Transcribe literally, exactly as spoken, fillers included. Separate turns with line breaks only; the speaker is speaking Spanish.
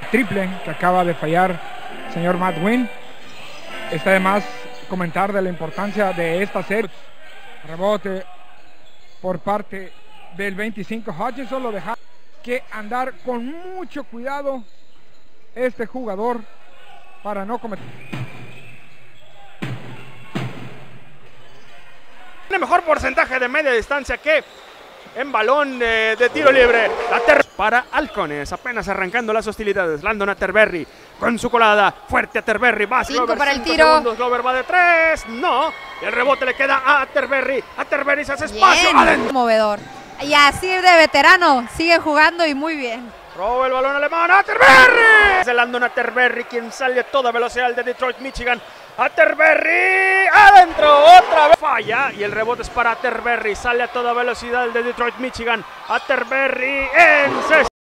triple que acaba de fallar el señor Matt Wynn. Está de más comentar de la importancia de esta serie. Rebote por parte del veinticinco Hutchinson, lo deja que andar con mucho cuidado este jugador para no cometer.
Tiene mejor porcentaje de media distancia que en balón de, de tiro libre. Ater para Halcones, apenas arrancando las hostilidades. Landon Atterberry con su colada. Fuerte Atterberry, va
cinco
Glover,
para el
cinco
tiro.
segundos, Glover va de tres, no. Y el rebote le queda a Atterberry. Atterberry se hace espacio. Adentro.
Movedor. Y así de veterano, sigue jugando y muy bien.
Roba el balón alemán, Atterberry. Es el Landon Atterberry quien sale a toda velocidad de Detroit, Michigan. Atterberry, adentro, otra vez. Falla y el rebote es para Atterberry. Sale a toda velocidad de Detroit, Michigan. Atterberry en sexto.